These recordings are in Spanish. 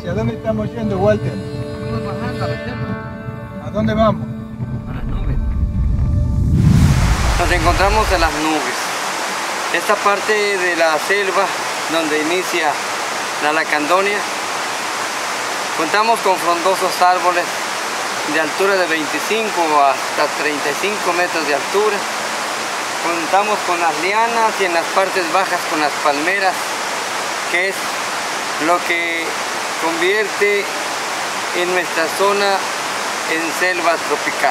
¿Hacia dónde estamos yendo, Walter? Vamos bajando a la selva, ¿A dónde vamos? a las nubes. Nos encontramos en las nubes. Esta parte de la selva donde inicia la Lacandonia, contamos con frondosos árboles de altura de 25 hasta 35 metros de altura. Contamos con las lianas y en las partes bajas con las palmeras, que es lo que convierte en nuestra zona en selva tropical.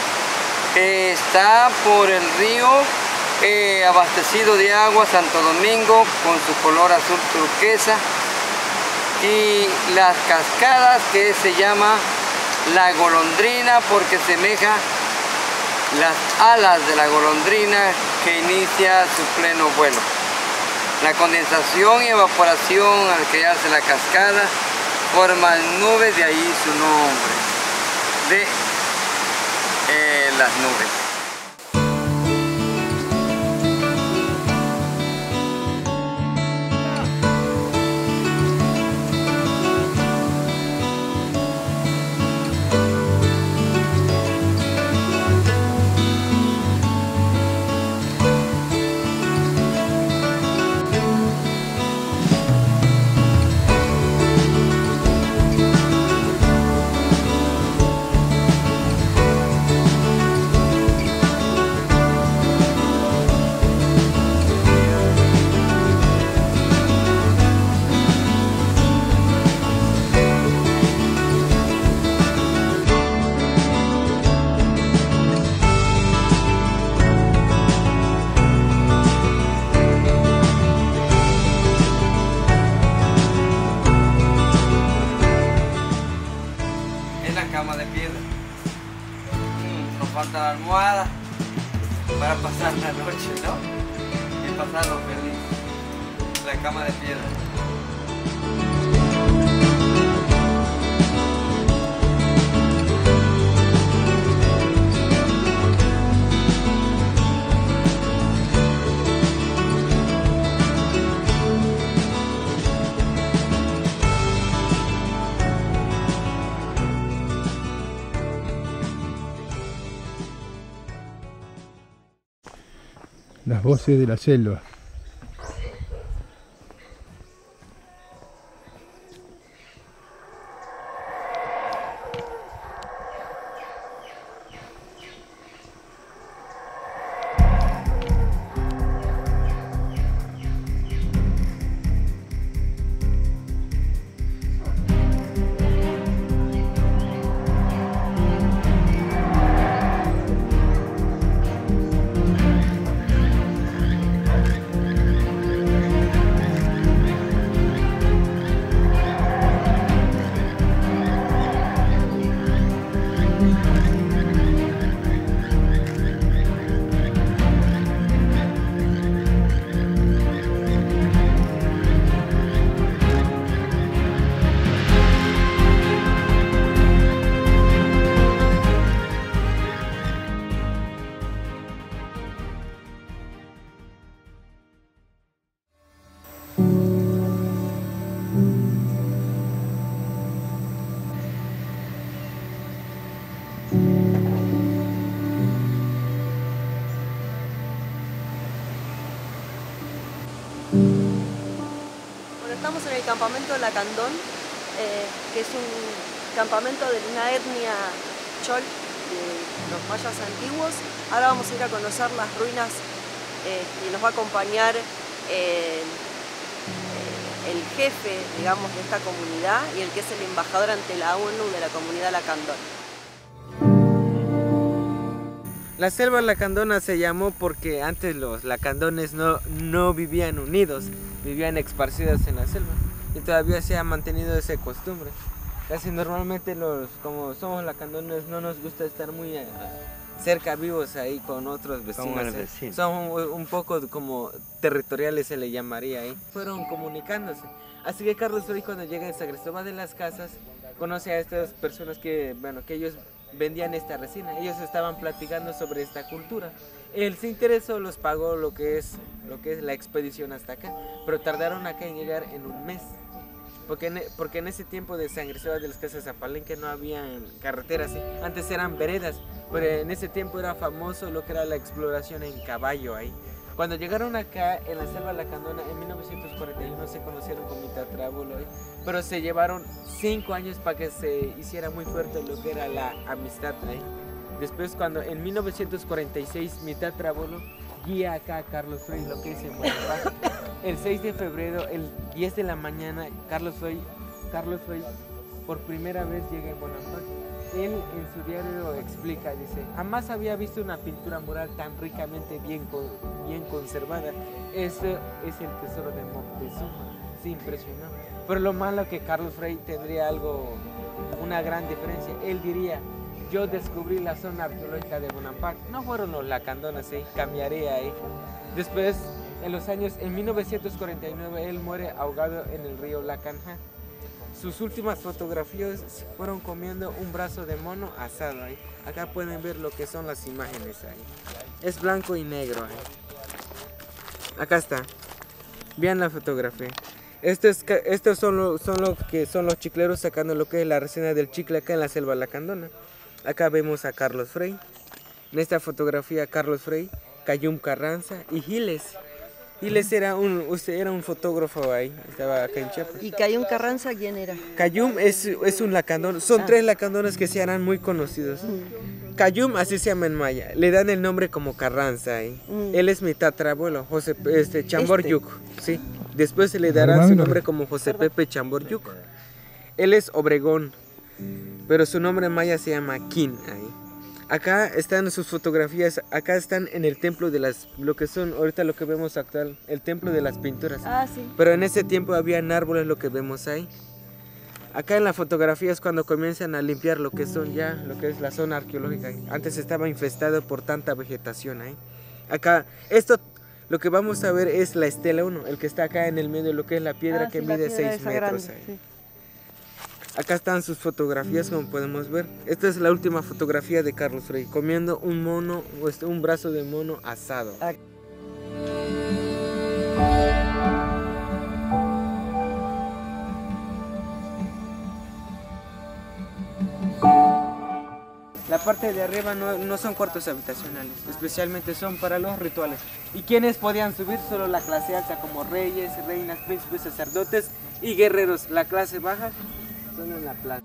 Está por el río abastecido de agua Santo Domingo con su color azul turquesa, y las cascadas, que se llama la golondrina porque semeja las alas de la golondrina que inicia su pleno vuelo. La condensación y evaporación al crearse la cascada forman nubes, de ahí su nombre de las nubes. Cama de piedra. Nos falta la almohada para pasar la noche, ¿no? Y pasarlo feliz. La cama de piedra. Las voces de la selva. Estamos en el campamento Lacandón, que es un campamento de una etnia chol de los mayas antiguos. Ahora vamos a ir a conocer las ruinas y nos va a acompañar el jefe, digamos, de esta comunidad y el que es el embajador ante la ONU de la comunidad Lacandón. La selva lacandona se llamó porque antes los lacandones no vivían unidos, vivían esparcidos en la selva, y todavía se ha mantenido esa costumbre. Casi normalmente como somos lacandones, no nos gusta estar muy cerca vivos ahí con otros vecinos. Son un poco como territoriales, se le llamaría ahí. Fueron comunicándose. Así que Carlos Ruiz, cuando llega a San Cristóbal de las Casas, conoce a estas personas que ellos vendían esta resina. Ellos estaban platicando sobre esta cultura. Él se interesó, los pagó lo que es la expedición hasta acá, pero tardaron acá en llegar en un mes. porque en ese tiempo de San Cristóbal de las Casas a Palenque no había carreteras, ¿sí? Antes eran veredas, pero en ese tiempo era famoso lo que era la exploración en caballo ahí. Cuando llegaron acá en la selva lacandona en 1941 se conocieron con Mitatrábolo, pero se llevaron 5 años para que se hiciera muy fuerte lo que era la amistad ahí. Después cuando en 1946 Mitatrábolo guía acá a Carlos Frey, lo que es en Bonaparte. El 6 de febrero, el 10 de la mañana, Carlos Frey por primera vez llega en Bonaparte. Él en su diario explica, dice, jamás había visto una pintura mural tan ricamente bien conservada. Eso es el tesoro de Moctezuma. Sí, impresionó. Pero lo malo que Carlos Frey tendría una gran diferencia. Él diría, yo descubrí la zona arqueológica de Bonaparte. No fueron los lacandones, cambiaré ahí. Después, en 1949, él muere ahogado en el río Lacanja. Sus últimas fotografías fueron comiendo un brazo de mono asado ahí. Acá pueden ver lo que son las imágenes ahí. Es blanco y negro ahí. Acá está. Vean la fotografía. Estos son los chicleros sacando lo que es la resina del chicle acá en la selva lacandona. Acá vemos a Carlos Frey. En esta fotografía Carlos Frey, Cayum Carranza y Giles. Giles era un fotógrafo ahí, estaba acá en Chiapas. ¿Y Cayum Carranza quién era? Cayum es un lacandón, son 3 lacandones que se harán muy conocidos. Cayum, así se llama en maya, le dan el nombre como Carranza ahí. Él es mi tatarabuelo, José Chamboryuk, sí. Después se le dará su nombre como José Pepe Chamboryuk. Él es Obregón, pero su nombre en maya se llama Quín ahí. Acá están sus fotografías, acá están en el templo de lo que son ahorita lo que vemos actual, el templo de las pinturas. Ah, sí. Pero en ese tiempo habían árboles, lo que vemos ahí. Acá en la fotografía es cuando comienzan a limpiar lo que es la zona arqueológica. Antes estaba infestado por tanta vegetación ahí. Acá, lo que vamos a ver es la estela 1, el que está acá en el medio, lo que es la piedra que mide 6 metros ahí. Sí. Acá están sus fotografías, como podemos ver. Esta es la última fotografía de Carlos Frey, comiendo un brazo de mono asado. La parte de arriba no son cuartos habitacionales, especialmente son para los rituales. ¿Y quienes podían subir? Solo la clase alta, como reyes, reinas, príncipes, sacerdotes y guerreros. La clase baja son en la plaza.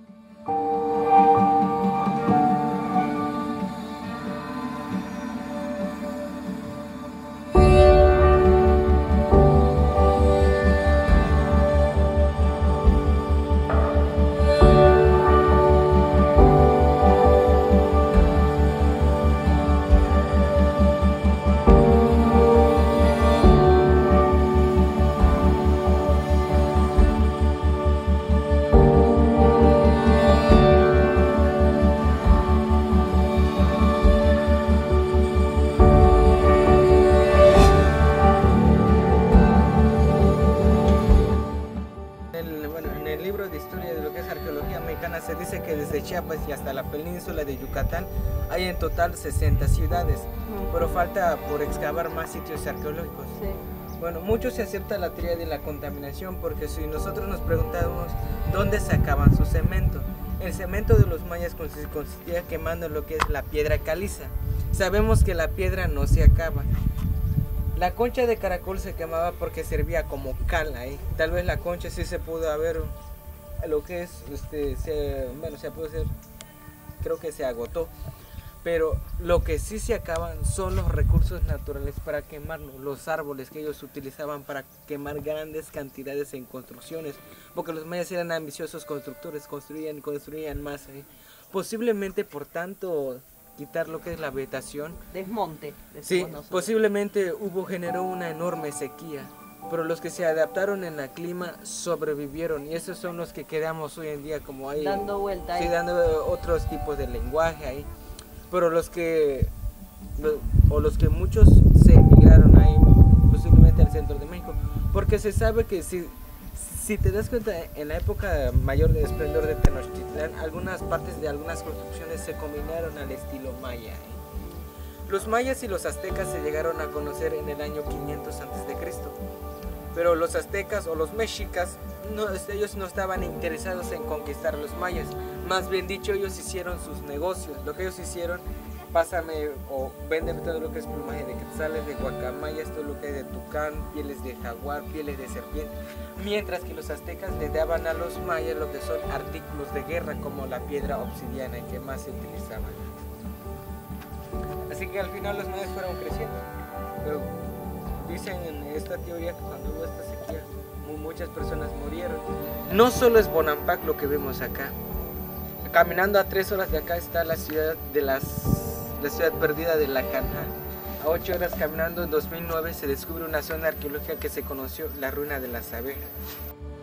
Se dice que desde Chiapas y hasta la península de Yucatán hay en total 60 ciudades, pero falta por excavar más sitios arqueológicos. Sí. Bueno, mucho se acepta la teoría de la contaminación porque si nosotros nos preguntamos dónde sacaban su cemento, el cemento de los mayas consistía quemando lo que es la piedra caliza. Sabemos que la piedra no se acaba. La concha de caracol se quemaba porque servía como cal ahí. Tal vez la concha sí se pudo haber lo que es, se puede hacer, creo que se agotó, pero lo que sí se acaban son los recursos naturales para quemarlos, los árboles que ellos utilizaban para quemar grandes cantidades en construcciones, porque los mayas eran ambiciosos constructores, construían más, posiblemente por tanto quitar lo que es la vegetación, desmonte, sí, posiblemente generó una enorme sequía. Pero los que se adaptaron en el clima sobrevivieron y esos son los que quedamos hoy en día como ahí. Dando vuelta ahí. Sí, dando otros tipos de lenguaje ahí. Pero los que muchos se emigraron ahí, posiblemente al centro de México. Porque se sabe que si te das cuenta, en la época mayor de esplendor de Tenochtitlán, algunas partes de algunas construcciones se combinaron al estilo maya. Los mayas y los aztecas se llegaron a conocer en el año 500 a.C. Pero los aztecas o los mexicas, ellos no estaban interesados en conquistar a los mayas. Más bien dicho, ellos hicieron sus negocios. Lo que ellos hicieron, pásame o véndeme todo lo que es plumaje de quetzales, de guacamayas, todo lo que hay de tucán, pieles de jaguar, pieles de serpiente. Mientras que los aztecas le daban a los mayas lo que son artículos de guerra, como la piedra obsidiana que más se utilizaba. Así que al final los mayas fueron creciendo. Pero dicen en esta teoría que cuando hubo esta sequía, muchas personas murieron. No solo es Bonampak lo que vemos acá. Caminando a 3 horas de acá está la ciudad la ciudad perdida de Lacaná. A 8 horas caminando en 2009 se descubre una zona arqueológica que se conoció la ruina de las abejas.